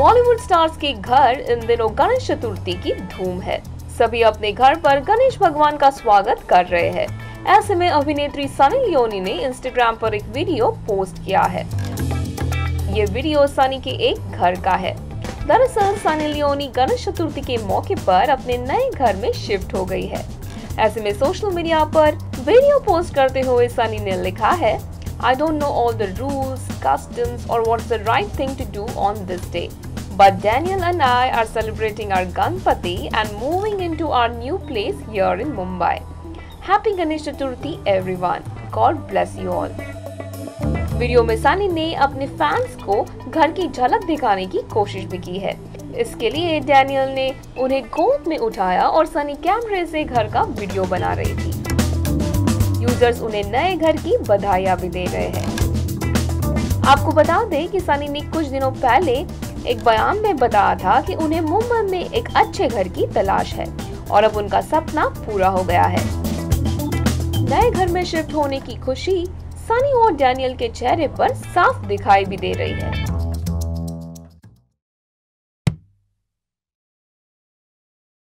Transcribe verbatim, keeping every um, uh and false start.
Bollywood stars के घर इन दिनों गणेश चतुर्थी की धूम है। सभी अपने घर पर गणेश भगवान का स्वागत कर रहे हैं। ऐसे में अभिनेत्री सनी लियोनी ने इंस्टाग्राम पर एक वीडियो पोस्ट किया है। ये वीडियो सनी के एक घर का है। दरअसल सनी लियोनी गणेश चतुर्थी के मौके पर अपने नए घर में शिफ्ट हो गई है। ऐसे में सोशल मीडिया पर वीडियो पोस्ट करते हुए सनी ने लिखा है, I don't know all the rules, customs or what's the right thing to do on this day. But Daniel and I are celebrating our Ganpati and moving into our new place here in Mumbai. Happy Ganesh Chaturthi everyone. God bless you all. Video में सनी ने अपने fans को घर की झलक दिखाने की कोशिश भी की है। इसके लिए डैनियल ने उन्हें गोद में उठाया और सनी कैमरे से घर का वीडियो बना रही थी। यूजर्स उन्हें नए घर की बधाइयां भी दे रहे हैं। आपको बता दें कि सनी ने कुछ दिनों पहले एक बयान में बताया था कि उन्हें मुंबई में एक अच्छे घर की तलाश है और अब उनका सपना पूरा हो गया है। नए घर में शिफ्ट होने की खुशी सनी और डैनियल के चेहरे पर साफ दिखाई भी दे रही है।